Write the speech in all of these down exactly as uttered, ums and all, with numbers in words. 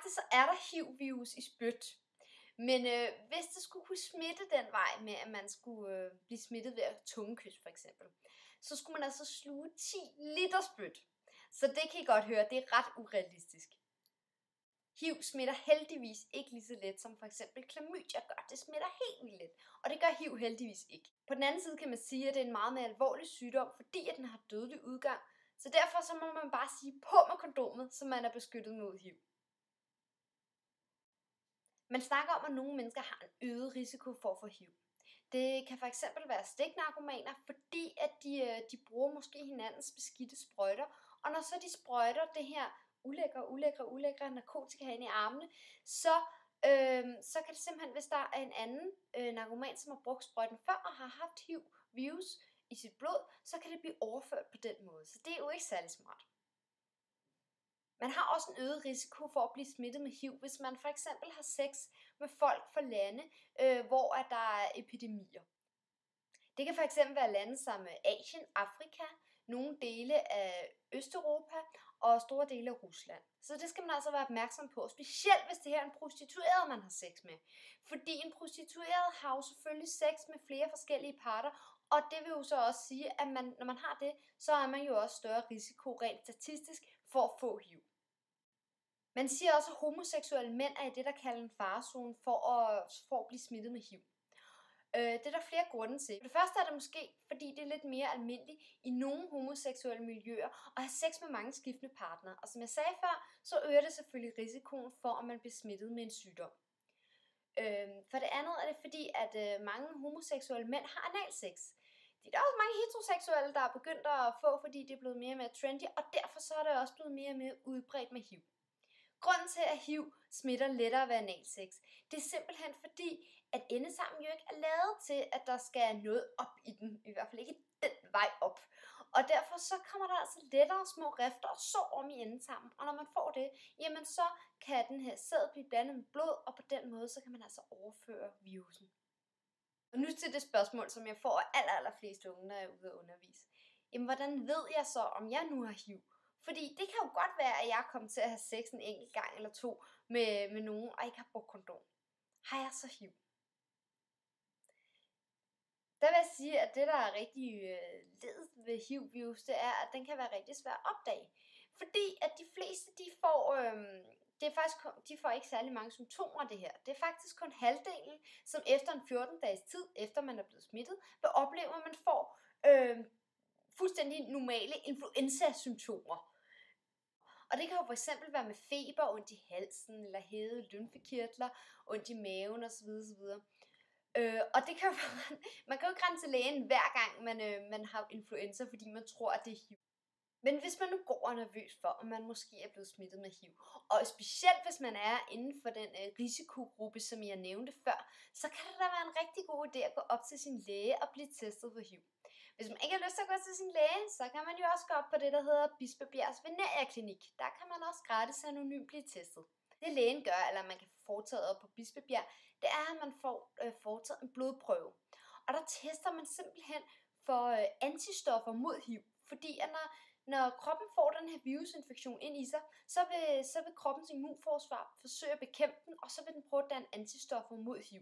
faktisk så er der H I V-virus i spyt. Men øh, hvis det skulle kunne smitte den vej med, at man skulle øh, blive smittet ved at tungekys for eksempel, så skulle man altså sluge ti liter spyt. Så det kan I godt høre, det er ret urealistisk. H I V smitter heldigvis ikke lige så let som for eksempel klamydia gør. Det smitter helt vildt let, og det gør H I V heldigvis ikke. På den anden side kan man sige, at det er en meget mere alvorlig sygdom, fordi at den har dødelig udgang. Så derfor så må man bare sige på med kondomet, så man er beskyttet mod H I V. Man snakker om, at nogle mennesker har en øget risiko for at få H I V. Det kan fx være stiknarkomaner, fordi at de, de bruger måske hinandens beskidte sprøjter, og når så de sprøjter det her ulækre, ulækre, ulækre narkotika ind i armene, så, øh, så kan det simpelthen, hvis der er en anden øh, narkoman, som har brugt sprøjten før og har haft H I V-virus i sit blod, så kan det blive overført på den måde. Så det er jo ikke særlig smart. Man har også en øget risiko for at blive smittet med H I V, hvis man for eksempel har sex med folk fra lande, øh, hvor at der er epidemier. Det kan for eksempel være lande som Asien, Afrika, nogle dele af Østeuropa og store dele af Rusland. Så det skal man altså være opmærksom på, specielt hvis det her er en prostitueret, man har sex med. Fordi en prostitueret har jo selvfølgelig sex med flere forskellige parter, og det vil jo så også sige, at man, når man har det, så er man jo også større risiko rent statistisk for at få H I V. Man siger også, at homoseksuelle mænd er i det, der kalder en farezone for at, for at blive smittet med H I V. Det er der flere grunde til. For det første er det måske, fordi det er lidt mere almindeligt i nogle homoseksuelle miljøer at have sex med mange skiftende partnere. Og som jeg sagde før, så øger det selvfølgelig risikoen for, at man bliver smittet med en sygdom. For det andet er det fordi, at mange homoseksuelle mænd har analsex. Det er også mange heteroseksuelle, der er begyndt at få, fordi det er blevet mere og mere trendy, og derfor så er det også blevet mere og mere udbredt med H I V. Grunden til, at H I V smitter lettere ved analsex, det er simpelthen fordi, at endetarmen jo ikke er lavet til, at der skal noget op i den. I hvert fald ikke den vej op. Og derfor så kommer der altså lettere små rifter og sår om i endetarmen. Og når man får det, jamen så kan den her sæd blive blandet med blod, og på den måde så kan man altså overføre virusen. Og nu til det spørgsmål, som jeg får af aller, aller fleste unge, når jeg er ude at undervise. Jamen hvordan ved jeg så, om jeg nu har H I V? Fordi det kan jo godt være, at jeg er kommet til at have sex en enkelt gang eller to med, med nogen, og ikke har brugt kondom. Har jeg så H I V? Der vil jeg sige, at det, der er rigtig øh, ledet ved H I V-virus, det er, at den kan være rigtig svær at opdage. Fordi at de fleste, de får, øh, det er faktisk, de får ikke særlig mange symptomer det her. Det er faktisk kun halvdelen, som efter en fjorten dages tid, efter man er blevet smittet, vil opleve, at man får øh, fuldstændig normale influenza-symptomer. Og det kan jo for eksempel være med feber, ondt i halsen, eller hævede lymfekirtler, ondt i maven osv. osv. Øh, og det kan jo være, man kan jo ikke rende til lægen hver gang man, øh, man har influenza, fordi man tror, at det er H I V. Men hvis man nu går og er nervøs for, om man måske er blevet smittet med H I V, og specielt hvis man er inden for den øh, risikogruppe, som jeg nævnte før, så kan det da være en rigtig god idé at gå op til sin læge og blive testet for H I V. Hvis man ikke har lyst til at gå til sin læge, så kan man jo også gå op på det, der hedder Bispebjergs Veneria-klinik. Der kan man også gratis anonymt blive testet. Det lægen gør, eller man kan få foretaget op på Bispebjerg, det er, at man får øh, foretaget en blodprøve. Og der tester man simpelthen for øh, antistoffer mod H I V. Fordi at når, når kroppen får den her virusinfektion ind i sig, så vil, så vil kroppens immunforsvar forsøge at bekæmpe den, og så vil den prøve at danne antistoffer mod H I V.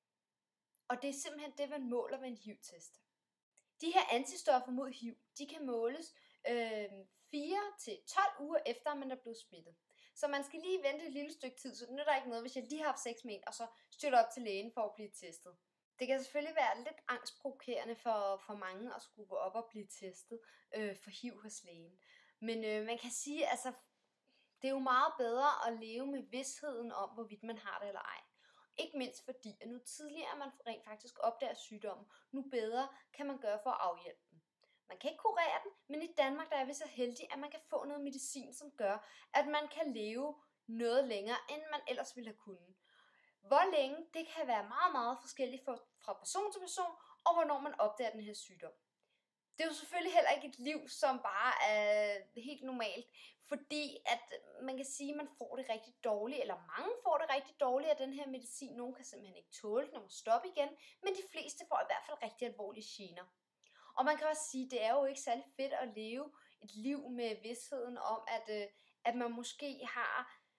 Og det er simpelthen det, man måler ved en H I V-test. De her antistoffer mod H I V, de kan måles øh, fire til tolv uger efter, man er blevet smittet. Så man skal lige vente et lille stykke tid, så det nytter ikke noget, hvis jeg lige har haft sex med en, og så styrter op til lægen for at blive testet. Det kan selvfølgelig være lidt angstprovokerende for, for mange at skulle gå op og blive testet øh, for H I V hos lægen. Men øh, man kan sige, altså, det er jo meget bedre at leve med vidsheden om, hvorvidt man har det eller ej. Ikke mindst fordi, at nu tidligere man rent faktisk opdager sygdommen, nu bedre kan man gøre for at afhjælpe den. Man kan ikke kurere den, men i Danmark der er vi så heldige, at man kan få noget medicin, som gør, at man kan leve noget længere, end man ellers ville have kunnet. Hvor længe, det kan være meget, meget forskelligt fra person til person, og hvornår man opdager den her sygdom. Det er jo selvfølgelig heller ikke et liv, som bare er helt normalt, fordi at man kan sige, at man får det rigtig dårligt, eller mange får det rigtig dårligt af den her medicin. Nogle kan simpelthen ikke tåle den og må stoppe igen, men de fleste får i hvert fald rigtig alvorlige gener. Og man kan også sige, at det er jo ikke særlig fedt at leve et liv med vidsheden om, at, at man måske har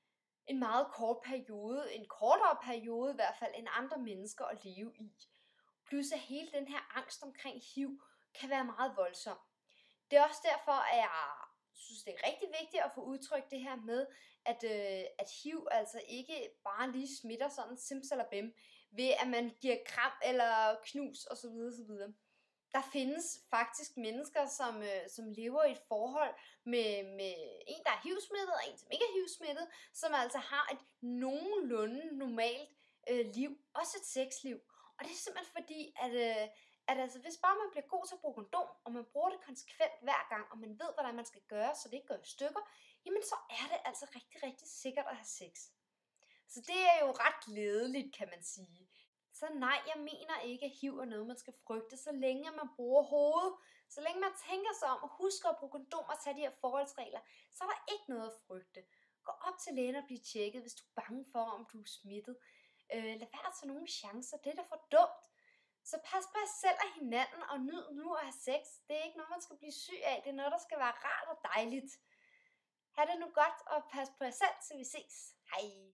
en meget kort periode, en kortere periode i hvert fald, end andre mennesker at leve i. Plus at hele den her angst omkring H I V kan være meget voldsom. Det er også derfor, at jeg synes, det er rigtig vigtigt at få udtrykt det her med, at, øh, at H I V altså ikke bare lige smitter sådan simsalabim, ved at man giver kram eller knus osv. osv. Der findes faktisk mennesker, som, øh, som lever i et forhold med, med en, der er H I V-smittet, og en, som ikke er H I V-smittet, som altså har et nogenlunde normalt øh, liv, også et sexliv. Og det er simpelthen fordi, at, øh, at altså, hvis bare man bliver god til at bruge kondom, og man bruger det konsekvent hver gang, og man ved, hvordan man skal gøre, så det ikke går i stykker, jamen så er det altså rigtig, rigtig sikkert at have sex. Så det er jo ret glædeligt, kan man sige. Så nej, jeg mener ikke, at H I V er noget, man skal frygte, så længe man bruger hovedet. Så længe man tænker sig om og husker at bruge kondom og tage de her forholdsregler, så er der ikke noget at frygte. Gå op til lægen og bliv tjekket, hvis du er bange for, om du er smittet. Øh, lad være at tage nogle chancer, det er da for dumt. Så pas på jer selv og hinanden, og nyd nu at have sex. Det er ikke noget, man skal blive syg af, det er noget, der skal være rart og dejligt. Ha' det nu godt, og pas på jer selv, til vi ses. Hej!